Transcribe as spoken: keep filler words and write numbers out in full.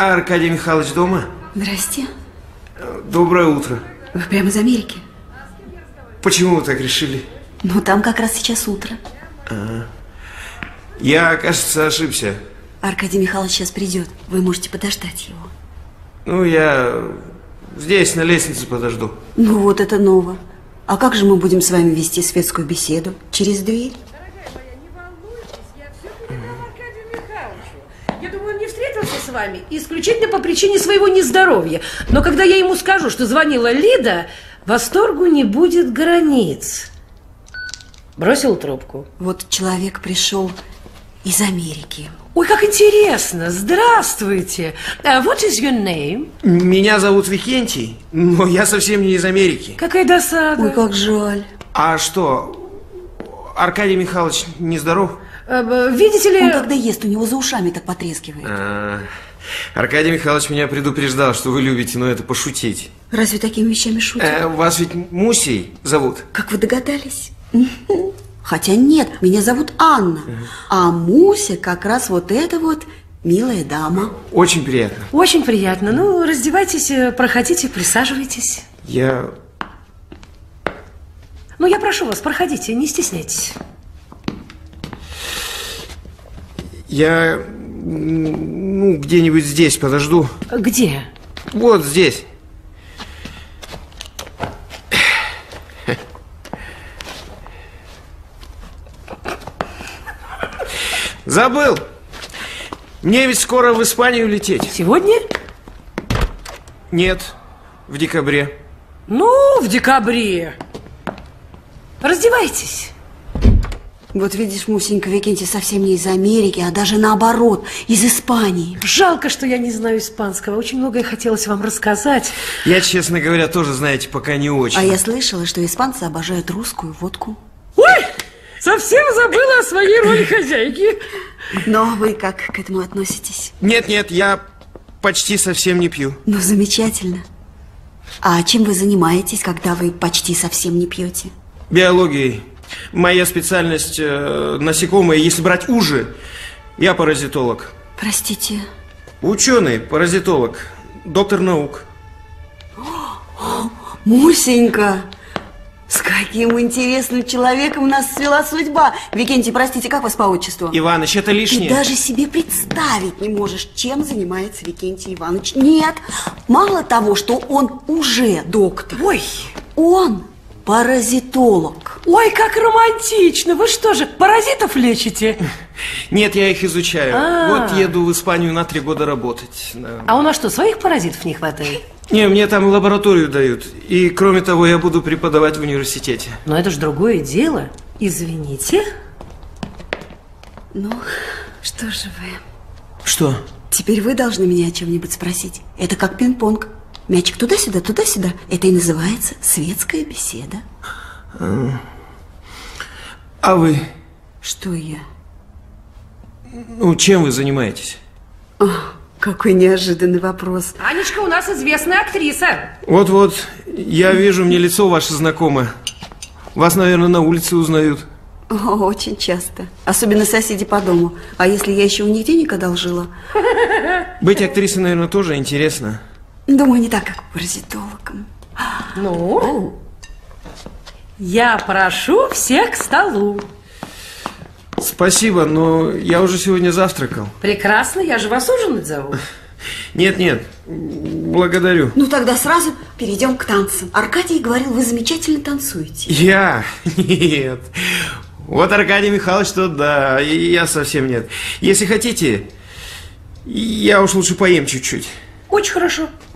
А Аркадий Михайлович дома? Здрасте. Доброе утро. Вы прямо из Америки? Почему вы так решили? Ну, там как раз сейчас утро. А-а. Я, кажется, ошибся. Аркадий Михайлович сейчас придет. Вы можете подождать его. Ну, я здесь, на лестнице подожду. Ну, вот это ново. А как же мы будем с вами вести светскую беседу? Через дверь? С вами исключительно по причине своего нездоровья. Но когда я ему скажу, что звонила Лида, восторгу не будет границ. Бросил трубку. Вот человек пришел из Америки. Ой, как интересно. Здравствуйте. Uh, what is your name? Меня зовут Викентий, но я совсем не из Америки. Какая досада. Ой, как жаль. А что, Аркадий Михайлович нездоров? Видите ли... Он когда ест, у него за ушами так потрескивает. А, Аркадий Михайлович меня предупреждал, что вы любите, но это пошутить. Разве такими вещами шутят? А, вас ведь Мусей зовут? Как вы догадались? Хотя нет, меня зовут Анна. А Муся как раз вот эта вот милая дама. Очень приятно. Очень приятно. Ну, раздевайтесь, проходите, присаживайтесь. Я... Ну, я прошу вас, проходите, не стесняйтесь. Я, ну, где-нибудь здесь подожду. Где? Вот здесь. Забыл. Мне ведь скоро в Испанию лететь. Сегодня? Нет, в декабре. Ну, в декабре. Раздевайтесь. Вот видишь, Мусенька, Викентий совсем не из Америки, а даже наоборот, из Испании. Жалко, что я не знаю испанского. Очень многое хотелось вам рассказать. Я, честно говоря, тоже, знаете, пока не очень. А я слышала, что испанцы обожают русскую водку. Ой, совсем забыла о своей роли хозяйки. Но вы как к этому относитесь? Нет-нет, я почти совсем не пью. Ну, замечательно. А чем вы занимаетесь, когда вы почти совсем не пьете? Биологией. Моя специальность э, насекомые. Если брать уже, я паразитолог. Простите? Ученый, паразитолог, доктор наук. Мусенька, с каким интересным человеком нас свела судьба. Викентий, простите, как вас по отчеству? Иваныч, это лишнее. Ты даже себе представить не можешь, чем занимается Викентий Иванович. Нет, мало того, что он уже доктор. Ой, он паразитолог. Ой, как романтично. Вы что же, паразитов лечите? Нет, я их изучаю. А-а-а. Вот еду в Испанию на три года работать. Да. А у нас что, своих паразитов не хватает? Не, мне там лабораторию дают. И, кроме того, я буду преподавать в университете. Но это же другое дело. Извините. Ну, что же вы? Что? Теперь вы должны меня о чем-нибудь спросить. Это как пинг-понг. Мячик туда-сюда, туда-сюда. Это и называется светская беседа. А, а вы? Что я? Ну, чем вы занимаетесь? О, какой неожиданный вопрос. Анечка у нас известная актриса. Вот-вот, я вижу, мне лицо ваше знакомое. Вас, наверное, на улице узнают. О, очень часто. Особенно соседи по дому. А если я еще у них денег одолжила? Быть актрисой, наверное, тоже интересно. Думаю, не так, как паразитологом. Ну, О. я прошу всех к столу. Спасибо, но я уже сегодня завтракал. Прекрасно, я же вас ужинать зову. Нет, нет, благодарю. Ну, тогда сразу перейдем к танцам. Аркадий говорил, вы замечательно танцуете. Я? Нет. Вот Аркадий Михайлович, то да, я совсем нет. Если хотите, я уж лучше поем чуть-чуть. Очень хорошо.